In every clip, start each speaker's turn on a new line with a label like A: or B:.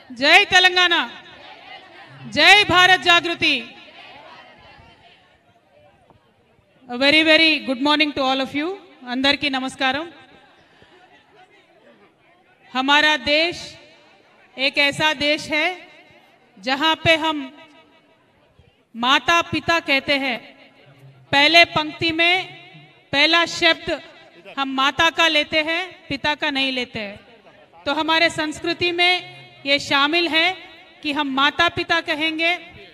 A: जय तेलंगाना, जय Bharat Jagruti. Very very good morning to all of you. अंदर की नमस्कारम। हमारा देश एक ऐसा देश है जहां पे हम माता पिता कहते हैं। पहले पंक्ति में पहला शब्द हम माता का लेते हैं, पिता का नहीं लेते हैं। तो हमारे संस्कृति में ये शामिल है कि हम माता पिता कहेंगे,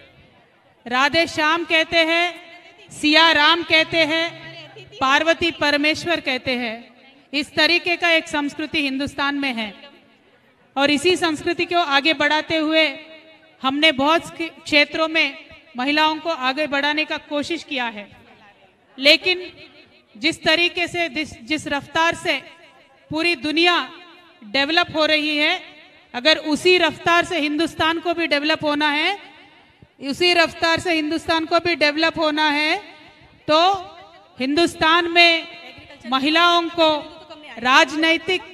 A: राधे श्याम कहते हैं, सिया राम कहते हैं, पार्वती परमेश्वर कहते हैं। इस तरीके का एक संस्कृति हिंदुस्तान में है और इसी संस्कृति को आगे बढ़ाते हुए हमने बहुत क्षेत्रों में महिलाओं को आगे बढ़ाने का कोशिश किया है। लेकिन जिस तरीके से जिस रफ्तार से पूरी दुनिया डेवलप हो रही है, अगर उसी रफ्तार से हिंदुस्तान को भी डेवलप होना है, उसी रफ्तार से हिंदुस्तान को भी डेवलप होना है, तो हिंदुस्तान में महिलाओं को राजनैतिक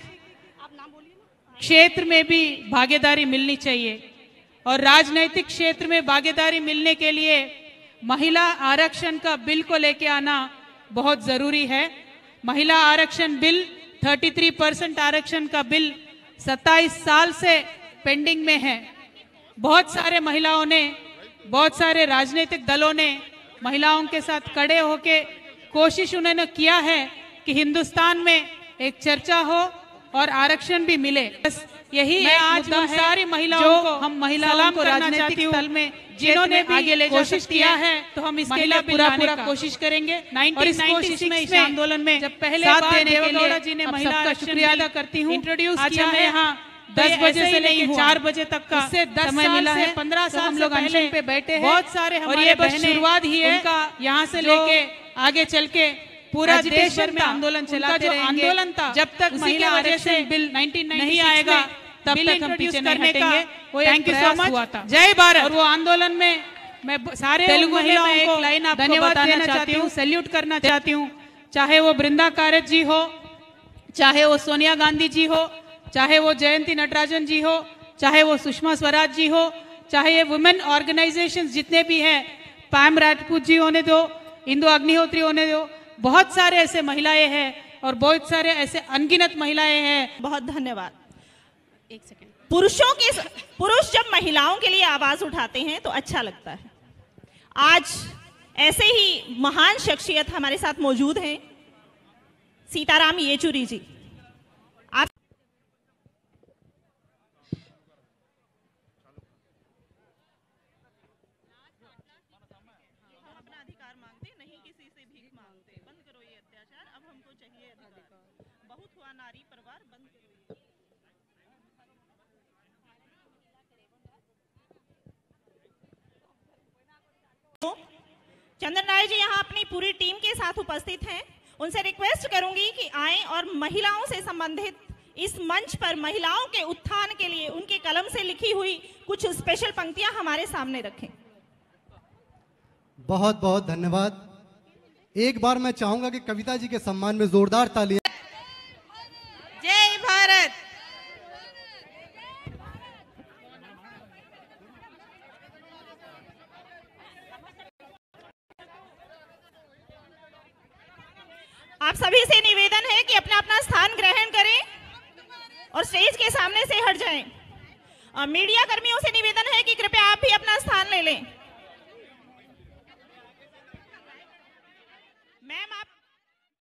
A: क्षेत्र में भी भागीदारी मिलनी चाहिए। और राजनैतिक क्षेत्र में भागीदारी मिलने के लिए महिला आरक्षण का बिल को लेके आना बहुत जरूरी है। महिला आरक्षण बिल 33% आरक्षण का बिल 27 साल से पेंडिंग में है। बहुत सारे महिलाओं ने, बहुत सारे राजनीतिक दलों ने महिलाओं के साथ खड़े होके कोशिश उन्होंने किया है कि हिंदुस्तान में एक चर्चा हो और आरक्षण भी मिले। बस यही मैं आज सारी महिलाओं को, हम महिलाओं को राजनीतिक दल में जिन्होंने आगे ले कोशिश किया है, तो हम इसके लिए पूरा कोशिश करेंगे। और इस कोशिश में, इस आंदोलन में जब पहले बार देवेगौड़ा जी ने महिला का शुक्रिया अदा करती हूँ, इंट्रोड्यूस किया है। यहाँ 10 बजे से लेकर 4 बजे तक का समय मिला है। 15 साल हम लोग अनशन पे बैठे हैं। बहुत सारे हमारे बहनें, शुरुआत ही है यहाँ से लेके आगे चल के पूरा देश भर में आंदोलन चलाते रहेंगे। आंदोलन था जब तक महिला आरक्षण बिल 1996 नहीं आएगा तब तक हम पीछे नहीं हटेंगे। Thank you so much. जय भारत। और वो आंदोलन में मैं सारे तेलुगु महिलाओं को लाइन आपको धन्यवाद देना चाहती हूँ, सैल्यूट करना चाहती हूँ। चाहे वो बृंदा कारत जी हो, चाहे वो सोनिया गांधी जी हो, चाहे वो जयंती नटराजन जी हो, चाहे वो सुषमा स्वराज जी हो, चाहे ये वुमेन ऑर्गेनाइजेशंस जितने भी हैं, पैम राजपूत जी होने दो, इंदु अग्निहोत्री होने दो, बहुत सारे ऐसे महिलाएं हैं और बहुत सारे ऐसे अनगिनत महिलाएं हैं।
B: बहुत धन्यवाद। एक सेकंड। पुरुष जब महिलाओं के लिए आवाज उठाते हैं तो अच्छा लगता है। आज ऐसे ही महान शख्सियत हमारे साथ मौजूद हैं, सीताराम येचुरी जी। आप अपना अधिकार मांगते, नहीं किसी से भीख मांगते। बंद करो ये अत्याचार, अब हमको चाहिए अधिकार। बहुत हुआ नारी परिवार, बंद करो। चंदन राय जी यहाँ अपनी पूरी टीम के साथ उपस्थित हैं। उनसे रिक्वेस्ट करूंगी कि आएं और महिलाओं से संबंधित इस मंच पर महिलाओं के उत्थान के लिए उनके कलम से लिखी हुई कुछ स्पेशल पंक्तियां हमारे सामने रखें।
C: बहुत बहुत धन्यवाद। एक बार मैं चाहूंगा कि कविता जी के सम्मान में जोरदार तालियां।
B: जय भारत। आप सभी से निवेदन है कि अपना अपना स्थान ग्रहण करें और स्टेज के सामने से हट जाएं। मीडिया कर्मियों से निवेदन है कि